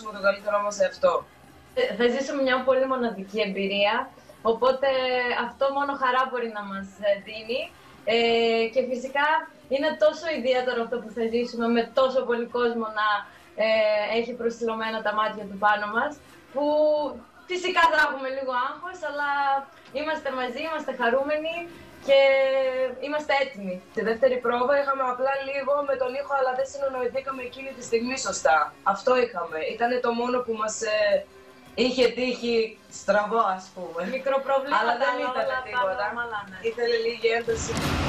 δώσουμε το καλύτερό μας σε αυτό. Θα ζήσουμε μια πολύ μοναδική εμπειρία, οπότε αυτό μόνο χαρά μπορεί να μας δίνει. Και φυσικά είναι τόσο ιδιαίτερο αυτό που θα ζήσουμε με τόσο πολύ κόσμο να έχει προσιλωμένα τα μάτια του πάνω μας, που φυσικά θα έχουμε λίγο άγχος, αλλά είμαστε μαζί, είμαστε χαρούμενοι και είμαστε έτοιμοι. Στη δεύτερη πρόβα είχαμε απλά λίγο με τον ήχο, αλλά δεν συνεννοηθήκαμε εκείνη τη στιγμή σωστά. Αυτό είχαμε. Ήταν το μόνο που μας είχε τύχει στραβό, ας πούμε. Μικροπροβλήματα, αλλά δεν ήταν τίποτα. Ήθελε λίγη ένταση.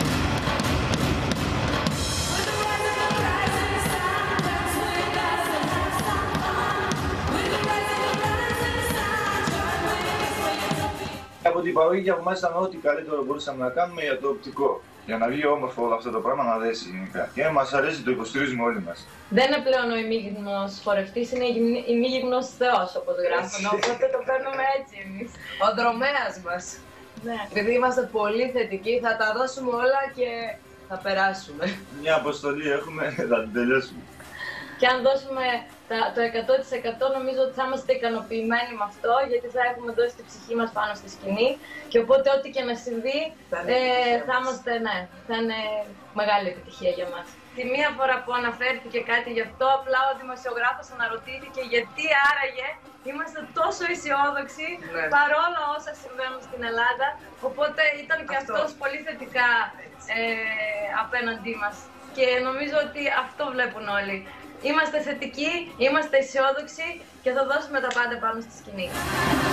Από την παραγωγή από εμάς ήταν ό,τι καλύτερο μπορούσαμε να κάνουμε για το οπτικό. Για να βγει όμορφο όλο αυτό το πράγμα να δέσει γενικά. Και μας αρέσει, το υποστηρίζουμε όλοι μας. Δεν είναι πλέον ο ημίγυμνος χορευτής, είναι ημίγυμνος θεός, όπως γράφουν. Οπότε το παίρνουμε έτσι εμείς. Ο δρομέας μας. Ναι. Επειδή είμαστε πολύ θετικοί, θα τα δώσουμε όλα και θα περάσουμε. Μια αποστολή έχουμε, θα την τελειώσουμε. Και αν δώσουμε το 100% νομίζω ότι θα είμαστε ικανοποιημένοι με αυτό, γιατί θα έχουμε δώσει τη ψυχή μας πάνω στη σκηνή και οπότε ό,τι και να συμβεί θα είμαστε, ναι, θα είναι μεγάλη επιτυχία για μας. Τη μία φορά που αναφέρθηκε κάτι γι' αυτό, απλά ο δημοσιογράφος αναρωτήθηκε γιατί άραγε είμαστε τόσο αισιόδοξοι παρόλα όσα συμβαίνουν στην Ελλάδα, οπότε ήταν και αυτός πολύ θετικά απέναντί μας και νομίζω ότι αυτό βλέπουν όλοι. Είμαστε θετικοί, είμαστε αισιόδοξοι και θα δώσουμε τα πάντα πάνω στη σκηνή.